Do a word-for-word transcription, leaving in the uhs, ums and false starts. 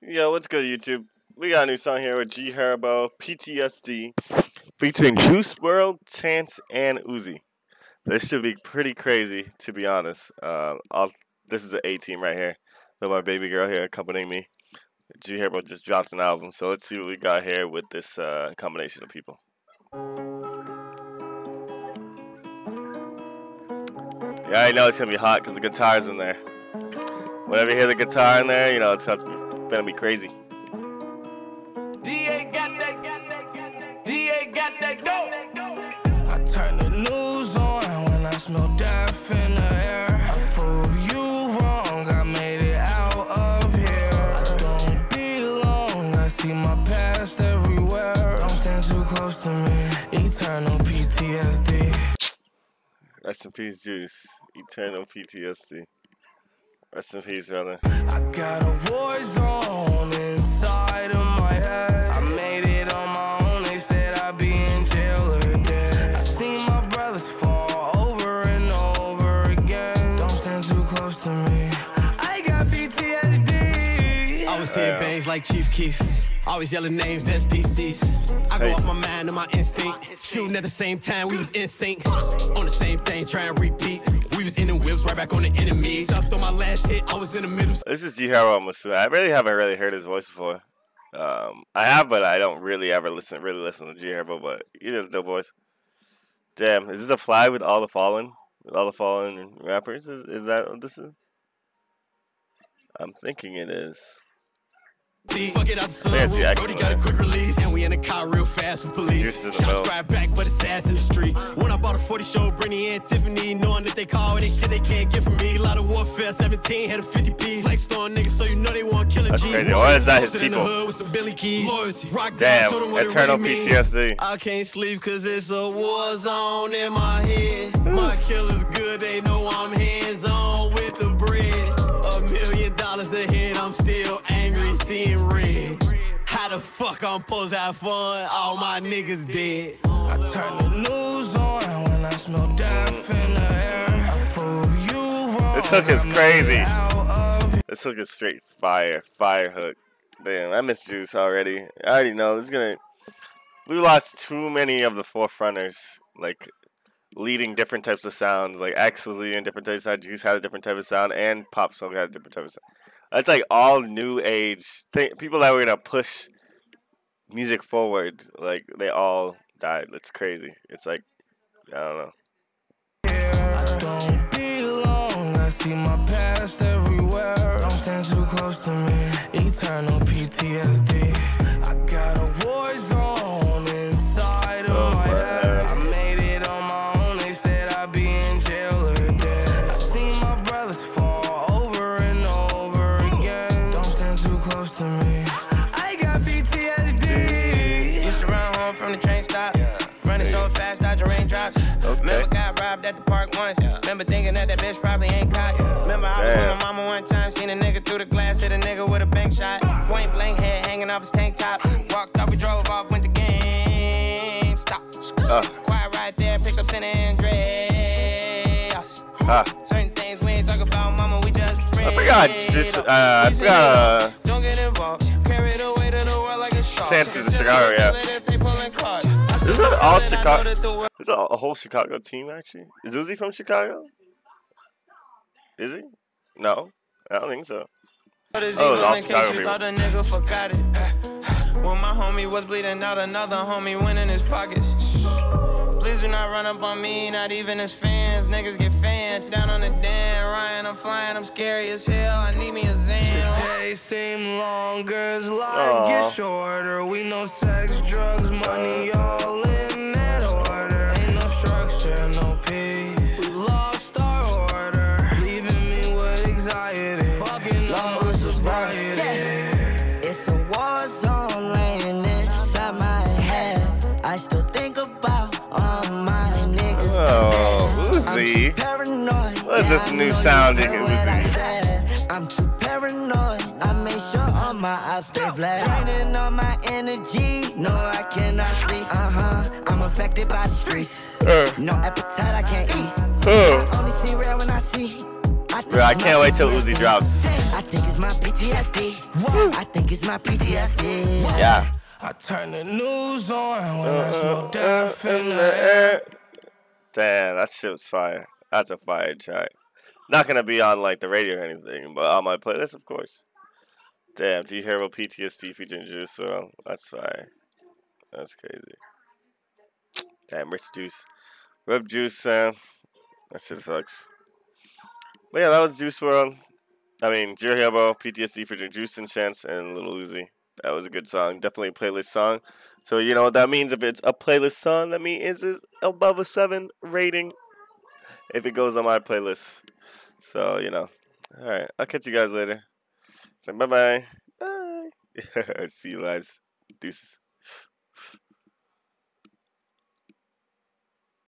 Yo, what's good, YouTube? We got a new song here with G Herbo, P T S D, featuring Juice world, Chance, and Uzi. This should be pretty crazy, to be honest. Uh, I'll, this is an A team right here, with my baby girl here accompanying me. G Herbo just dropped an album, so let's see what we got here with this uh, combination of people. Yeah, I know it's gonna be hot because the guitar's in there. Whenever you hear the guitar in there, you know it's gonna be crazy. D A got that, got that, got that. D A got that go. I turn the news on when I smell death in the air. I prove you wrong, I made it out of here. I don't belong, I see my past everywhere. Don't stand too close to me, eternal P T S D. Rest in peace, Juice. Eternal P T S D. Rest in peace, brother. I got a war zone inside of my head. I made it on my own, they said I'd be in jail or dead. I seen my brothers fall over and over again. Don't stand too close to me, I got P T S D. I was hitting bangs like Chief Keef. Always yelling names, that's D Cs. I go Hey. off my mind and my instinct. Shooting at the same time, we was in sync. On the same thing, trying to repeat. We was in the whips, right back on the enemy. Stuffed on my last hit, I was in the middle. This is G Herbo Masuna. I really haven't really heard his voice before. Um, I have, but I don't really ever listen, really listen to G Herbo. But he has a dope voice. Damn, is this a fly with all the fallen, with all the fallen rappers? Is, is that what this is? I'm thinking it is. Fuck it out the sun, Fancy roof, accent, Brody got a man. quick release. And we in the car real fast with police. Juice in the middle. Shots right back, but it's ass in the street. When I bought a forty show, Brittany and Tiffany, knowing that they call it, they shit they can't get from me. A lot of warfare, seventeen, had a fifty piece. Flex on niggas, so you know they want killer That's G. crazy. Why is that his Posted in the people? hood with some Billy Keys. Loyalty. Rock Damn, down, show them what it eternal really P T mean. S D. I can't sleep cause it's a war zone in my head. My killer's good, they know I'm hands on with the bread. A million dollars ahead, I'm still angry, seeing red. How the fuck I'm supposed to have fun? All my niggas dead. I turn the news on when I smell death in the air. I prove you wrong. This hook is I made crazy. it out of This hook is straight fire, fire hook. Damn, I miss Juice already. I already know it's gonna. We lost too many of the forefronters, like leading different types of sounds. Like X was leading different types of sound, Juice had a different type of sound, and Pop Smoke had a different type of sound. That's like all new age th- people that were gonna push music forward. Like they all died. It's crazy. It's like I don't know. I don't belong, I see my past everywhere. Don't stand too close to me, eternal P T S D. I got a war zone inside of Oh, my man. head. I made it on my own, they said I'd be in jail or dead. I seen my brothers fall over and over again. Don't stand too close to me, I got P T S D. Used to run home from the train stop. Running so fast, dodging raindrops. Okay. Remember got robbed at the park once. Remember thinking that that bitch probably ain't caught. Remember I was Damn. with my mama one time, seen a nigga through the glass, hit a nigga with a bank shot. Point blank head hanging off his tank top. Walked off, we drove off, went to game. Stop. Uh, Quiet right there, picked up San Andreas. ah. Certain things we ain't talk about, mama, we just I forgot. Just uh, I forgot. Uh, Don't get involved. Carry the weight of the world like a shark. Chance is in Chicago, yeah. Is that all Chicago? Is that a whole Chicago team actually? Is Uzi from Chicago? Is he? No, I don't think so. Oh, it's all Chicago you people. thought a nigga forgot it. When my homie was bleeding out, another homie went in his pockets. Please do not run up on me, not even as fans. Niggas get fanned down on the damn Ryan. I'm flying, I'm scary as hell. I need me a Zan. Days seem longer as life Aw. gets shorter. We know sex, drugs, money, all in that order. Ain't no structure, no peace. We lost our order, leaving me with anxiety. Fucking up my sobriety. It's a war zone laying inside my head. I still think about all my niggas. Oh, I'm Uzi. too paranoid. What is this Yeah, I new know you sounding heard what I Uzi? said. I'm too paranoid. I make sure all my ops stay black. Draining all my energy. No, I cannot sleep. Uh huh. I'm affected by the streets. Uh, No appetite, I can't eat. uh. Only see red when I see. I Bro, I can't wait till Uzi drops. I think it's my P T S D. I think it's my P T S D. Yeah. I turn the news on when there's no death in the air. Damn, that shit was fire. That's a fire track. Not gonna be on like the radio or anything, but on my playlist, of course. Damn, T-Hero P T S D featuring Juice world. That's fire. That's crazy. Damn, Rich Juice. Rip Juice, man. That shit sucks. But yeah, that was Juice world. I mean, J-Herbo, P T S D featuring Juice and Chance and Lil Uzi. That was a good song. Definitely a playlist song. So you know what that means. If it's a playlist song, that means it's above a seven rating. If it goes on my playlist. So, you know. Alright, I'll catch you guys later. So bye-bye. Bye. See you guys. Deuces.